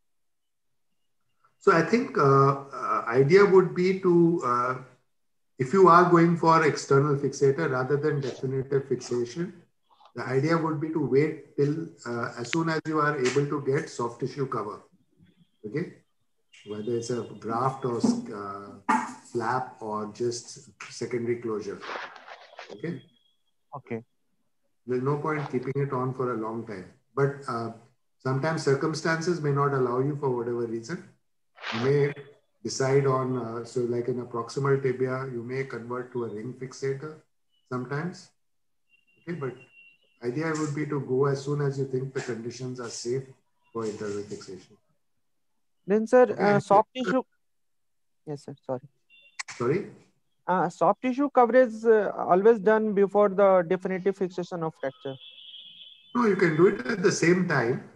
So I think uh, uh, idea would be to, uh, if you are going for external fixator rather than definitive fixation, the idea would be to wait till uh, as soon as you are able to get soft tissue cover, okay? Whether it's a graft or uh, flap or just secondary closure, okay? Okay. There's no point keeping it on for a long time. But uh, sometimes circumstances may not allow you for whatever reason. You may decide on, uh, so like in a proximal tibia, you may convert to a ring fixator sometimes, okay? But idea would be to go as soon as you think the conditions are safe for internal fixation. Then, sir, okay. uh, soft tissue. Yes, sir. Sorry. Sorry. Uh, soft tissue coverage uh, always done before the definitive fixation of fracture. No, you can do it at the same time.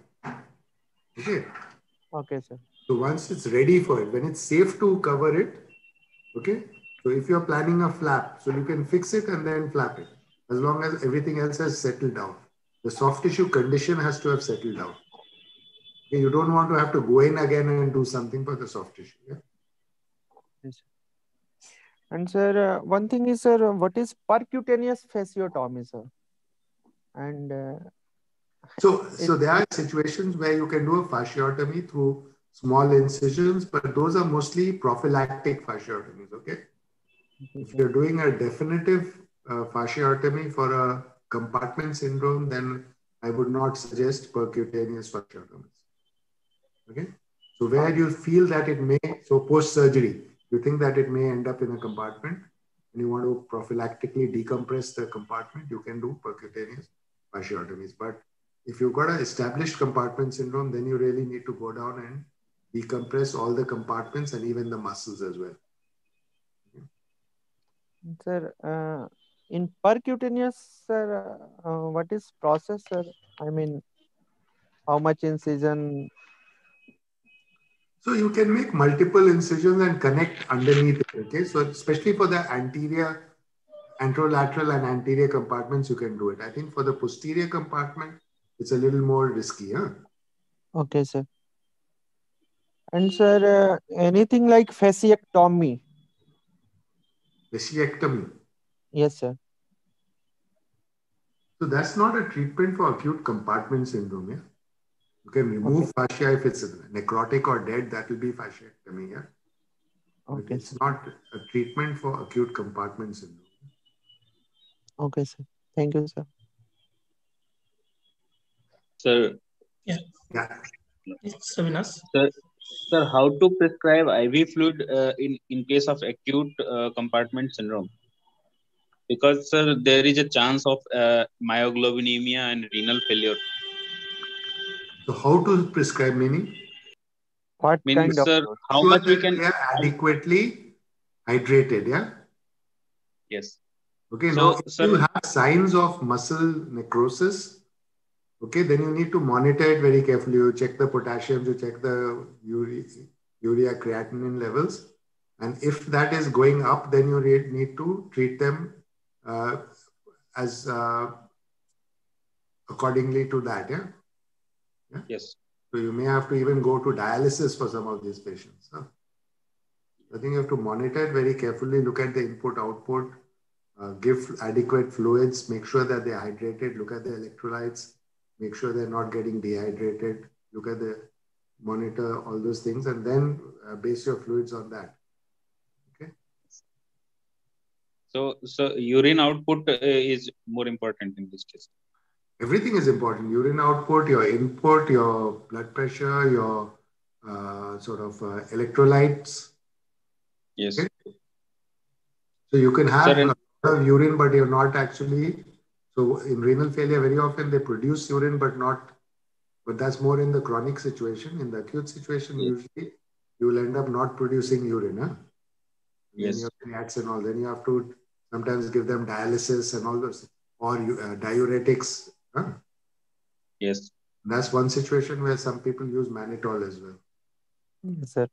Okay. Okay, sir. So once it's ready for it, when it's safe to cover it, okay. So if you're planning a flap, so you can fix it and then flap it, as long as everything else has settled down. The soft tissue condition has to have settled down. Okay, you don't want to have to go in again and do something for the soft tissue. Yeah? Yes. And sir, uh, one thing is, sir, what is percutaneous fasciotomy, sir? And uh, so, so there are situations where you can do a fasciotomy through small incisions, but those are mostly prophylactic fasciotomies. Okay. Okay. If you're doing a definitive uh, fasciotomy for a compartment syndrome, then I would not suggest percutaneous fasciotomies. Okay. So where you feel that it may, so post-surgery, you think that it may end up in a compartment and you want to prophylactically decompress the compartment, you can do percutaneous fasciotomies. But if you've got an established compartment syndrome, then you really need to go down and decompress all the compartments and even the muscles as well. Okay. Sir, uh, in percutaneous, sir, uh, what is process, sir? I mean, how much incision? So you can make multiple incisions and connect underneath it, okay? So especially for the anterior, anterolateral and anterior compartments, you can do it. I think for the posterior compartment, it's a little more risky, huh? Okay, sir. And sir, uh, anything like fasciectomy? Fasciectomy. Yes, sir. So that's not a treatment for acute compartment syndrome. Yeah, you can remove Okay. fascia if it's necrotic or dead. That will be fasciectomy. Yeah, but Okay, it's sir. not a treatment for acute compartment syndrome. Okay, sir. Thank you, sir. Sir, Yeah. Yeah. It's Avinas. sir, sir, how to prescribe I V fluid uh, in in case of acute uh, compartment syndrome? Because sir, there is a chance of uh, myoglobinemia and renal failure. So how to prescribe meaning? What kind Means, of sir, fluid? how Sure much we that can? they are adequately hydrated. Yeah. Yes. Okay. Now, So, if sir, you have signs of muscle necrosis, okay, then you need to monitor it very carefully. You check the potassium, you check the urea, urea creatinine levels. And if that is going up, then you need to treat them uh, as uh, accordingly to that. Yeah? Yeah. yes. So you may have to even go to dialysis for some of these patients. Huh? I think you have to monitor it very carefully, look at the input, output, uh, give adequate fluids, make sure that they're hydrated, look at the electrolytes, make sure they're not getting dehydrated, look at the monitor, all those things, and then uh, base your fluids on that. Okay. So, so urine output uh, is more important in this case. Everything is important. Urine output, your input, your blood pressure, your uh, sort of uh, electrolytes. Yes. Okay. So you can have Sir, a lot of urine, but you're not actually. So in renal failure, very often they produce urine, but not. But that's more in the chronic situation. In the acute situation, yes. usually you will end up not producing urine. Huh? And then Yes. your creats and all. Then you have to sometimes give them dialysis and all those, or uh, diuretics. Huh? Yes. That's one situation where some people use mannitol as well. Yes, sir.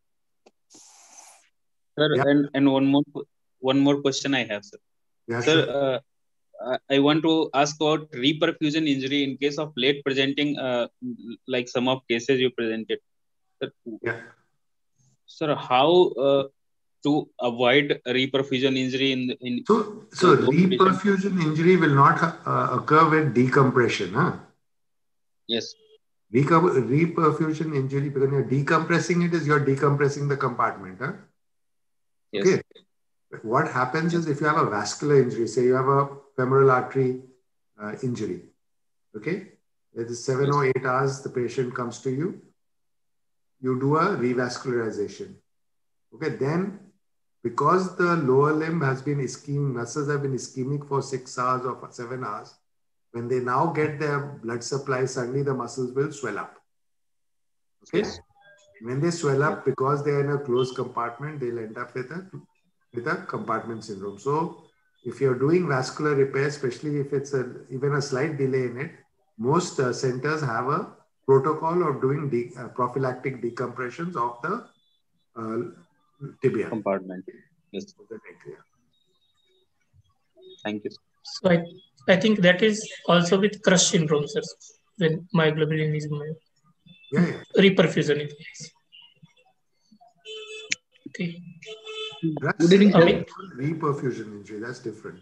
Sir, Yeah. and, and one more one more question I have, sir. Yeah, Sir, sure. uh, I want to ask about reperfusion injury in case of late presenting, uh, like some of cases you presented. Sir, Yeah. sir, how uh, to avoid reperfusion injury in in So, the, so those patients? reperfusion injury will not uh, occur with decompression. Huh? Yes. Recom- reperfusion injury, because you're decompressing it, is you're decompressing the compartment. Huh? Yes. Okay. What happens Yes. is if you have a vascular injury, say you have a femoral artery uh, injury, okay? It is seven Yes. or eight hours, the patient comes to you, you do a revascularization. Okay, then because the lower limb has been ischemic, muscles have been ischemic for six hours or seven hours, when they now get their blood supply, suddenly the muscles will swell up. Okay? Yes. When they swell Yes. up, because they are in a closed compartment, they'll end up with a with a compartment syndrome. So if you're doing vascular repair, especially if it's a, even a slight delay in it, most uh, centers have a protocol of doing de uh, prophylactic decompressions of the uh, tibia. Compartment. Yes. Of the neck, yeah. Thank you. So I, I think that is also with crush syndrome, sir, when myoglobin is Yeah, yeah. reperfusion is yes. Okay. That's Good evening, sir. Amit? reperfusion injury. That's different.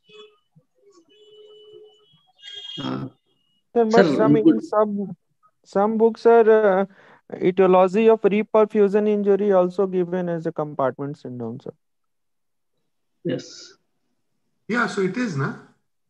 Uh, Sir, but sir, some in good. some some books are uh, etiology of reperfusion injury also given as a compartment syndrome, sir. Yes. Yeah, so it is, na?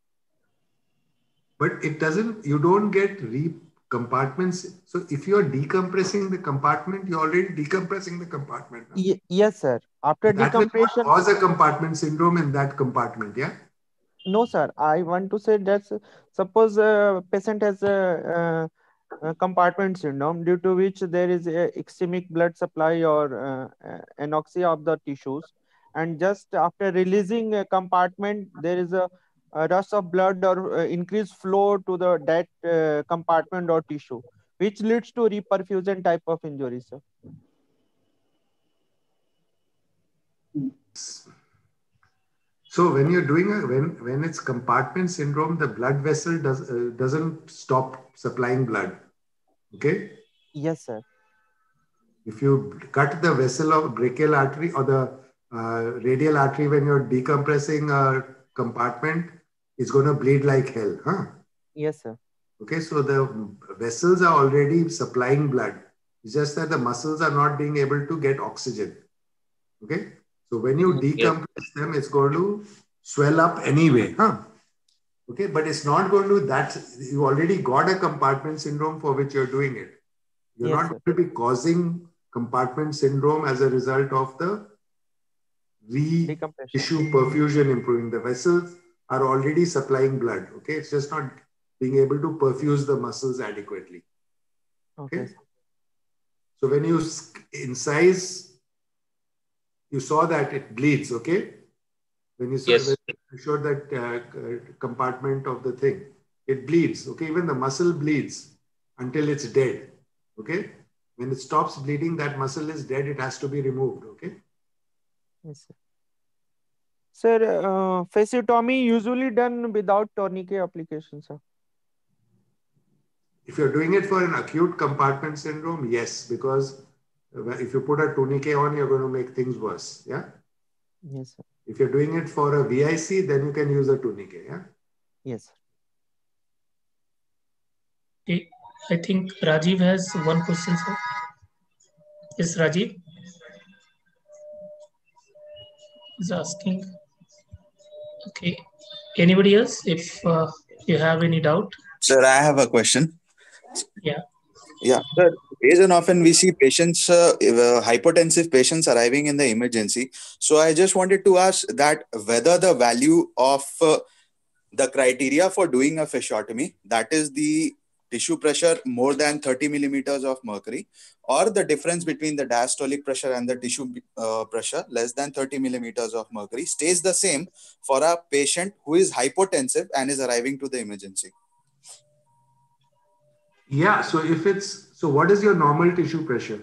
But it doesn't, you don't get re compartments. So if you're decompressing the compartment, you're already decompressing the compartment. Na? Y yes, sir. After That will not decompression, cause a compartment syndrome in that compartment, yeah? no, sir. I want to say that suppose a patient has a, uh, a compartment syndrome due to which there is a ischemic blood supply or uh, uh, anoxia of the tissues, and just after releasing a compartment, there is a, a rush of blood or uh, increased flow to the that uh, compartment or tissue, which leads to reperfusion type of injury, sir. So when you're doing a, when when it's compartment syndrome, the blood vessel does uh, doesn't stop supplying blood. Okay. Yes, sir. If you cut the vessel of brachial artery or the uh, radial artery when you're decompressing a compartment, it's going to bleed like hell. Huh? Yes, sir. Okay, so the vessels are already supplying blood. It's just that the muscles are not being able to get oxygen. Okay, so when you decompress yes. them, it's going to swell up anyway. Huh? Okay, but it's not going to, that you already got a compartment syndrome for which you're doing it. You're yes, not sir. going to be causing compartment syndrome as a result of the re-tissue perfusion improving. The vessels are already supplying blood. Okay, it's just not being able to perfuse the muscles adequately. Okay. okay. So when you incise, you saw that it bleeds, okay? When you saw yes. when you showed that uh, compartment of the thing, it bleeds, okay? Even the muscle bleeds until it's dead, okay? When it stops bleeding, that muscle is dead, it has to be removed, okay? Yes, sir. Sir, uh, fasciotomy usually done without tourniquet application, sir. If you're doing it for an acute compartment syndrome, yes, because if you put a tourniquet on, you're going to make things worse. Yeah. Yes, sir. If you're doing it for a V I C, then you can use a tourniquet. Yeah. Yes. Okay. I think Rajiv has one question, sir. Yes, Rajiv is asking. Okay. Anybody else? If uh, you have any doubt. Sir, I have a question. Yeah. Yeah, sir. Based on often we see patients, uh, uh, hypotensive patients arriving in the emergency. So I just wanted to ask that whether the value of uh, the criteria for doing a fasciotomy, that is the tissue pressure more than thirty millimeters of mercury, or the difference between the diastolic pressure and the tissue uh, pressure less than thirty millimeters of mercury, stays the same for a patient who is hypotensive and is arriving to the emergency. Yeah, so if it's, so what is your normal tissue pressure?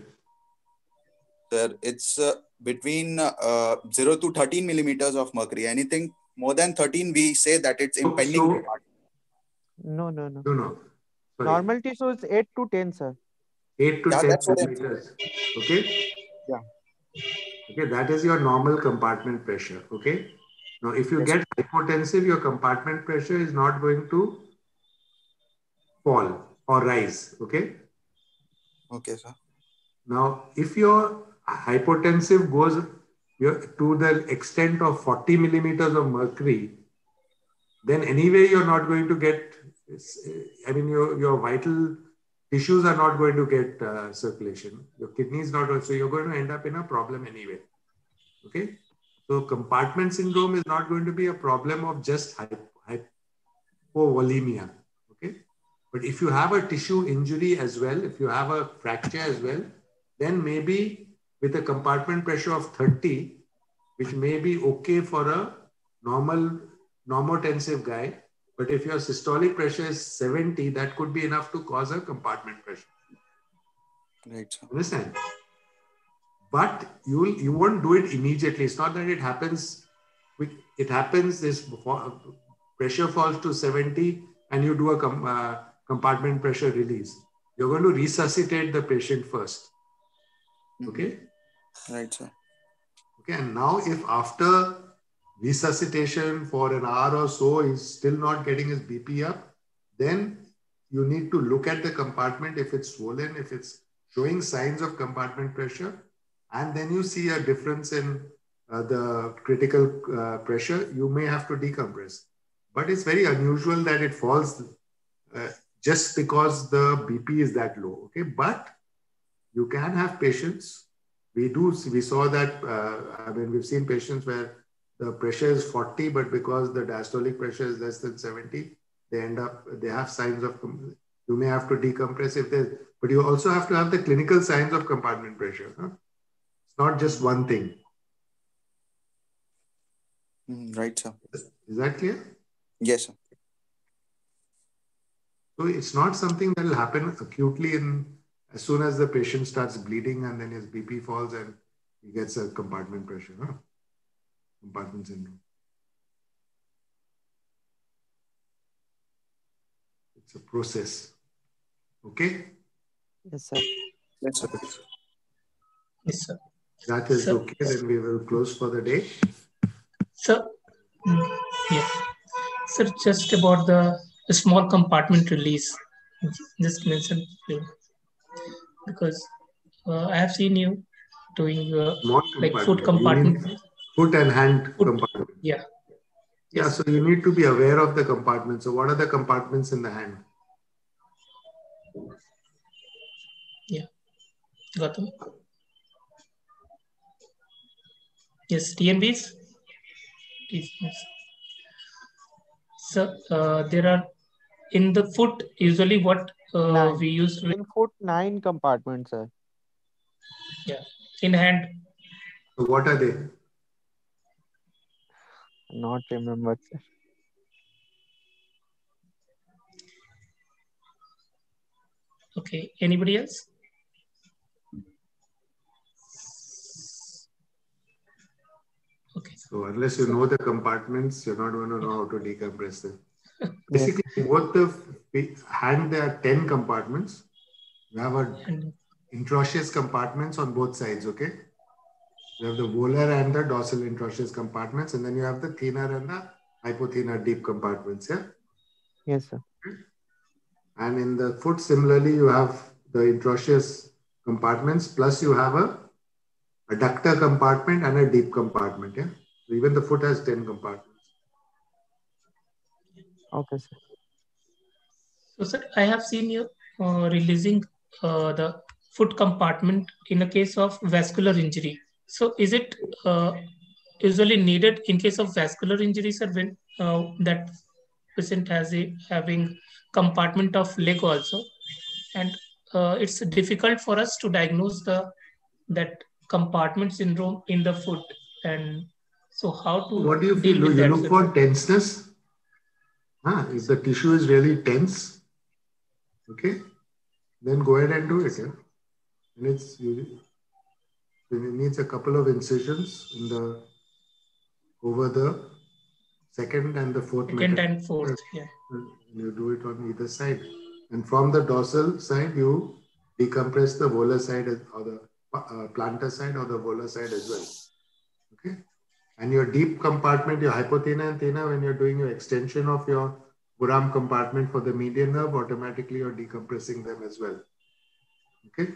Sir, it's uh, between uh, zero to thirteen millimeters of mercury. Anything more than thirteen, we say that it's impending. So, no, no, no. No, no. Sorry. Normal tissue is eight to ten, sir. eight to yeah, ten that's millimeters. Okay? Yeah. Okay, that is your normal compartment pressure. Okay? Now, if you yes. get hypotensive, your compartment pressure is not going to fall or rise. Okay? Okay, sir. Now, if your hypotensive goes to the extent of forty millimeters of mercury, then anyway, you're not going to get, I mean, your, your vital tissues are not going to get uh, circulation. Your kidney is not, so you're going to end up in a problem anyway. Okay. So compartment syndrome is not going to be a problem of just hypovolemia. Okay. But if you have a tissue injury as well, if you have a fracture as well, then maybe with a compartment pressure of thirty, which may be okay for a normal normotensive guy, but if your systolic pressure is seventy, that could be enough to cause a compartment pressure. Right, sir. Understand? But you will, you won't do it immediately. It's not that it happens. It happens. This pressure falls to seventy, and you do a com, uh, compartment pressure release. You're going to resuscitate the patient first. Okay. Right, sir. Okay. And now, if after resuscitation for an hour or so he's still not getting his B P up, then you need to look at the compartment if it's swollen, if it's showing signs of compartment pressure, and then you see a difference in uh, the critical uh, pressure, you may have to decompress. But it's very unusual that it falls uh, just because the B P is that low. Okay, but you can have patients. We do. We saw that. Uh, I mean, we've seen patients where the pressure is forty, but because the diastolic pressure is less than seventy, they end up, they have signs of, you may have to decompress if there's, but you also have to have the clinical signs of compartment pressure. Huh? It's not just one thing. Mm, right, sir. Is that clear? Yes, sir. So it's not something that will happen acutely in, as soon as the patient starts bleeding and then his B P falls and he gets a compartment pressure. Huh? Compartment syndrome. It's a process. Okay? Yes, sir. Yes, sir. Yes, sir. That is Sir. okay. Then we will close for the day. Sir, mm, yeah. Sir, just about the, the small compartment release, just mention because uh, I have seen you doing uh, Small like food compartment. compartment. You mean foot and hand Foot. compartment. Yeah. Yeah. Yes. So you need to be aware of the compartments. So what are the compartments in the hand? Yeah. Got them. Yes. T M Bs. Yes. So uh, there are in the foot usually what uh, Nine. we use to In foot, nine compartments, sir. yeah in hand. So what are they? Not remembered, sir. Okay. Anybody else? Okay. So unless you know the compartments, you're not going to know how to decompress them. Basically, yes. Both the hand, there are ten compartments. You have a And intraosseous compartments on both sides, okay? You have the volar and the dorsal intraosseous compartments, and then you have the thenar and the hypothenar deep compartments, yeah? Yes, sir. And in the foot, similarly, you have the intraosseous compartments, plus you have a adductor compartment and a deep compartment, yeah? So even the foot has ten compartments. Okay, sir. So, sir, I have seen you uh, releasing uh, the foot compartment in a case of vascular injury. So, is it uh, usually needed in case of vascular injury, sir, when uh, that patient has a having compartment of leg also, and uh, it's difficult for us to diagnose the that compartment syndrome in the foot, and so how to what do you deal feel? with Do you that, look sir? for tenseness? Huh? If the tissue is really tense, okay, then go ahead and do it. Yeah? And it's it needs a couple of incisions in the over the second and the fourth. Second and fourth, yeah. You do it on either side, and from the dorsal side, you decompress the volar side or the uh, plantar side or the volar side as well. Okay. And your deep compartment, your hypothenar and thenar, when you're doing your extension of your forearm compartment for the median nerve, automatically you're decompressing them as well. Okay?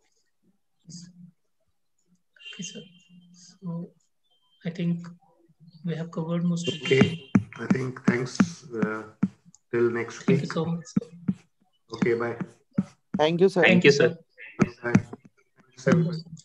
Okay, sir. So I think we have covered most of it. Okay. I think thanks. Uh, till next Thank week. you so much. Okay, bye. Thank you, sir. Thank you, sir. Bye. Thank you, sir.